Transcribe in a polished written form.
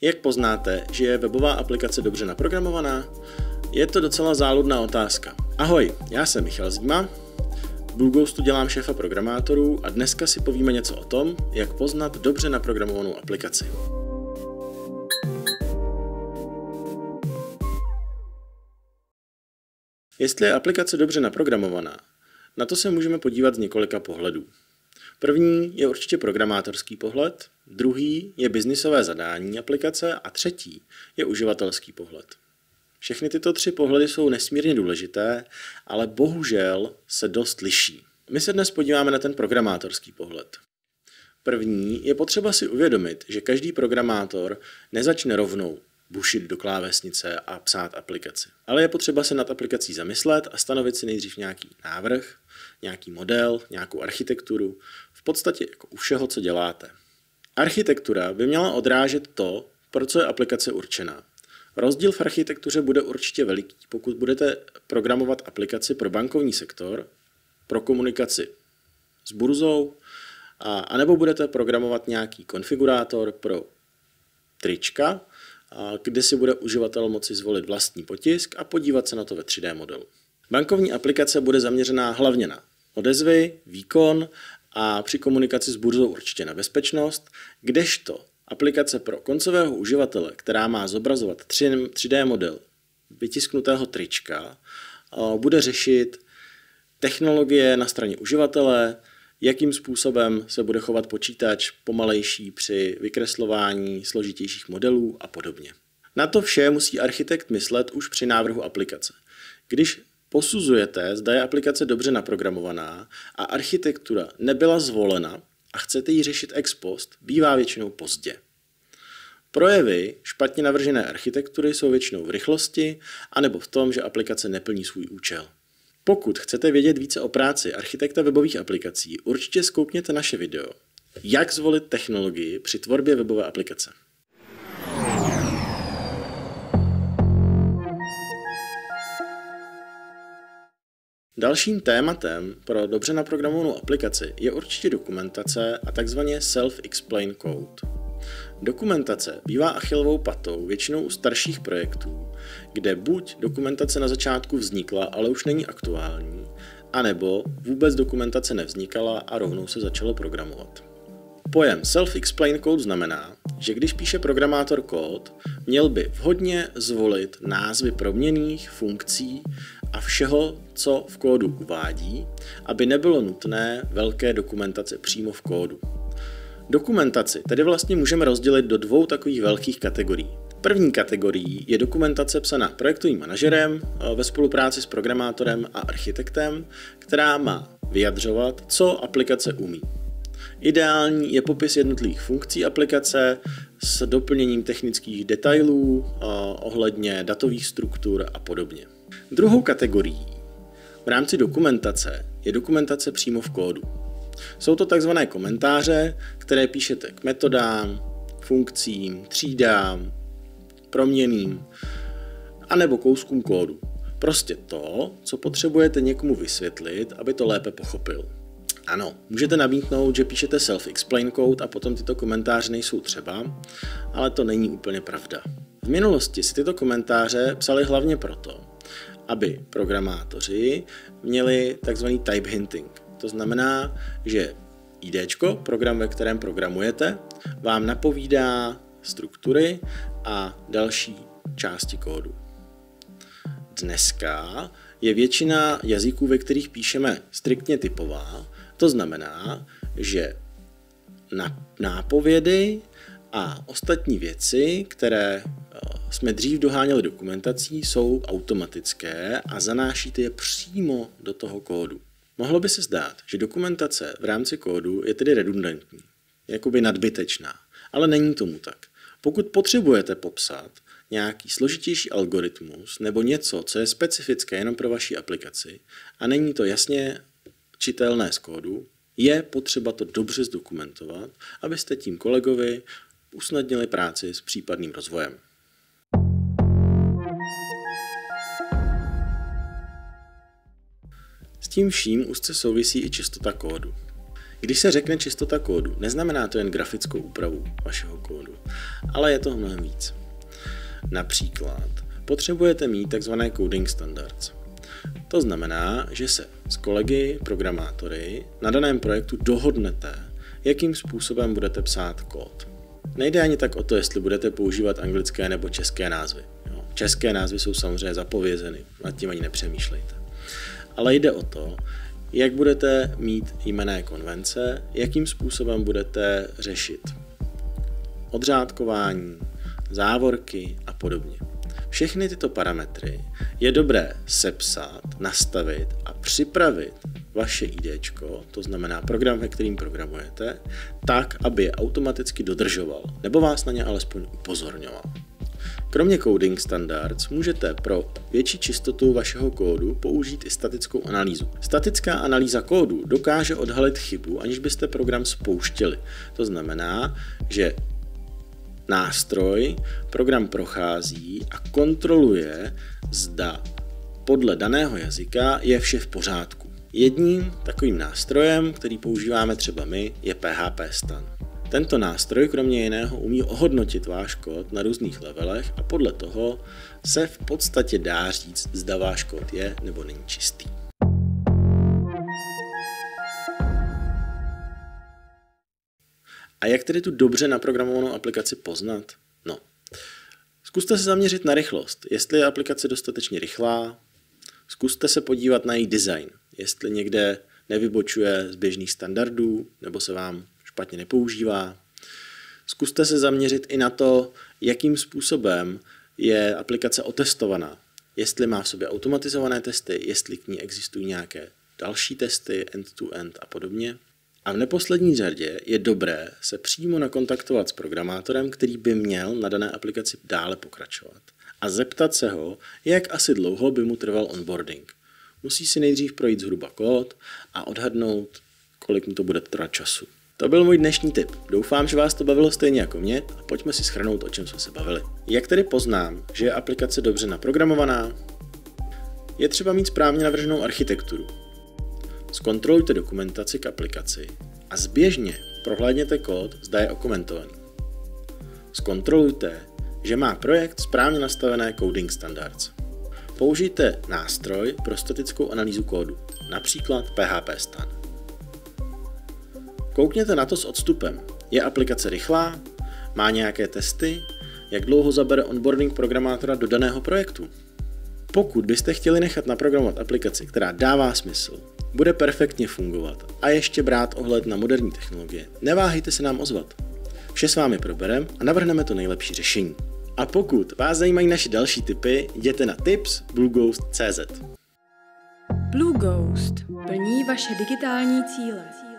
Jak poznáte, že je webová aplikace dobře naprogramovaná? Je to docela záludná otázka. Ahoj, já jsem Michal Zima, v Blueghostu dělám šéfa programátorů a dneska si povíme něco o tom, jak poznat dobře naprogramovanou aplikaci. Jestli je aplikace dobře naprogramovaná, na to se můžeme podívat z několika pohledů. První je určitě programátorský pohled, druhý je biznisové zadání aplikace a třetí je uživatelský pohled. Všechny tyto tři pohledy jsou nesmírně důležité, ale bohužel se dost liší. My se dnes podíváme na ten programátorský pohled. První je potřeba si uvědomit, že každý programátor nezačne rovnou bušit do klávesnice a psát aplikaci. Ale je potřeba se nad aplikací zamyslet a stanovit si nejdřív nějaký návrh, nějaký model, nějakou architekturu, v podstatě jako u všeho, co děláte. Architektura by měla odrážet to, pro co je aplikace určená. Rozdíl v architektuře bude určitě veliký, pokud budete programovat aplikaci pro bankovní sektor, pro komunikaci s burzou, anebo budete programovat nějaký konfigurátor pro trička, kde si bude uživatel moci zvolit vlastní potisk a podívat se na to ve 3D modelu. Bankovní aplikace bude zaměřená hlavně na odezvy, výkon a při komunikaci s burzou určitě na bezpečnost, kdežto aplikace pro koncového uživatele, která má zobrazovat 3D model vytisknutého trička, bude řešit technologie na straně uživatele, jakým způsobem se bude chovat počítač pomalejší při vykreslování složitějších modelů a podobně. Na to vše musí architekt myslet už při návrhu aplikace. Když posuzujete, zda je aplikace dobře naprogramovaná a architektura nebyla zvolena a chcete ji řešit ex post, bývá většinou pozdě. Projevy špatně navržené architektury jsou většinou v rychlosti anebo v tom, že aplikace neplní svůj účel. Pokud chcete vědět více o práci architekta webových aplikací, určitě zkoukněte naše video Jak zvolit technologii při tvorbě webové aplikace. Dalším tématem pro dobře naprogramovanou aplikaci je určitě dokumentace a takzvaně self-explain code. Dokumentace bývá Achillovou patou většinou u starších projektů, kde buď dokumentace na začátku vznikla, ale už není aktuální, anebo vůbec dokumentace nevznikala a rovnou se začalo programovat. Pojem self-explain code znamená, že když píše programátor kód, měl by vhodně zvolit názvy proměnných, funkcí a všeho, co v kódu uvádí, aby nebylo nutné velké dokumentace přímo v kódu. Dokumentaci tedy vlastně můžeme rozdělit do dvou takových velkých kategorií. První kategorií je dokumentace psaná projektovým manažerem ve spolupráci s programátorem a architektem, která má vyjadřovat, co aplikace umí. Ideální je popis jednotlivých funkcí aplikace s doplněním technických detailů ohledně datových struktur a podobně. Druhou kategorií v rámci dokumentace je dokumentace přímo v kódu. Jsou to takzvané komentáře, které píšete k metodám, funkcím, třídám, proměnným anebo kouskům kódu. Prostě to, co potřebujete někomu vysvětlit, aby to lépe pochopil. Ano, můžete namítnout, že píšete self-explain code a potom tyto komentáře nejsou třeba, ale to není úplně pravda. V minulosti si tyto komentáře psali hlavně proto, aby programátoři měli takzvaný type hinting. To znamená, že IDčko, program, ve kterém programujete, vám napovídá struktury a další části kódu. Dneska je většina jazyků, ve kterých píšeme, striktně typová. To znamená, že nápovědy a ostatní věci, které jsme dřív doháněli dokumentací, jsou automatické a zanášíte je přímo do toho kódu. Mohlo by se zdát, že dokumentace v rámci kódu je tedy redundantní, jakoby nadbytečná, ale není tomu tak. Pokud potřebujete popsat nějaký složitější algoritmus nebo něco, co je specifické jenom pro vaši aplikaci a není to jasně čitelné z kódu, je potřeba to dobře zdokumentovat, abyste tím kolegovi usnadnili práci s případným rozvojem. S tím vším úzce souvisí i čistota kódu. Když se řekne čistota kódu, neznamená to jen grafickou úpravu vašeho kódu, ale je toho mnohem víc. Například potřebujete mít tzv. Coding standards. To znamená, že se s kolegy, programátory na daném projektu dohodnete, jakým způsobem budete psát kód. Nejde ani tak o to, jestli budete používat anglické nebo české názvy. České názvy jsou samozřejmě zapovězeny, nad tím ani nepřemýšlejte. Ale jde o to, jak budete mít jmenné konvence, jakým způsobem budete řešit odřádkování, závorky a podobně. Všechny tyto parametry je dobré sepsat, nastavit a připravit vaše IDčko, to znamená program, ve kterým programujete, tak, aby je automaticky dodržoval, nebo vás na ně alespoň upozorňoval. Kromě Coding Standards můžete pro větší čistotu vašeho kódu použít i statickou analýzu. Statická analýza kódu dokáže odhalit chybu, aniž byste program spouštěli. To znamená, že nástroj program prochází a kontroluje, zda podle daného jazyka je vše v pořádku. Jedním takovým nástrojem, který používáme třeba my, je PHP Stan. Tento nástroj kromě jiného umí ohodnotit váš kód na různých levelech a podle toho se v podstatě dá říct, zda váš kód je nebo není čistý. A jak tedy tu dobře naprogramovanou aplikaci poznat? No, zkuste se zaměřit na rychlost. Jestli je aplikace dostatečně rychlá, zkuste se podívat na její design. Jestli někde nevybočuje z běžných standardů, nebo se vám špatně nepoužívá. Zkuste se zaměřit i na to, jakým způsobem je aplikace otestovaná. Jestli má v sobě automatizované testy, jestli k ní existují nějaké další testy, end-to-end a podobně. A v neposlední řadě je dobré se přímo nakontaktovat s programátorem, který by měl na dané aplikaci dále pokračovat. A zeptat se ho, jak asi dlouho by mu trval onboarding. Musí si nejdřív projít zhruba kód a odhadnout, kolik mu to bude trvat času. To byl můj dnešní tip. Doufám, že vás to bavilo stejně jako mě a pojďme si shrnout, o čem jsme se bavili. Jak tedy poznám, že je aplikace dobře naprogramovaná? Je třeba mít správně navrženou architekturu. Zkontrolujte dokumentaci k aplikaci a zběžně prohlédněte kód, zda je okomentovaný. Zkontrolujte, že má projekt správně nastavené Coding Standards. Použijte nástroj pro statickou analýzu kódu, například PHP Stan. Koukněte na to s odstupem. Je aplikace rychlá? Má nějaké testy? Jak dlouho zabere onboarding programátora do daného projektu? Pokud byste chtěli nechat naprogramovat aplikaci, která dává smysl, bude perfektně fungovat a ještě brát ohled na moderní technologie, neváhejte se nám ozvat. Vše s vámi probereme a navrhneme to nejlepší řešení. A pokud vás zajímají naše další tipy, jděte na tips.blueghost.cz. Blue Ghost plní vaše digitální cíle.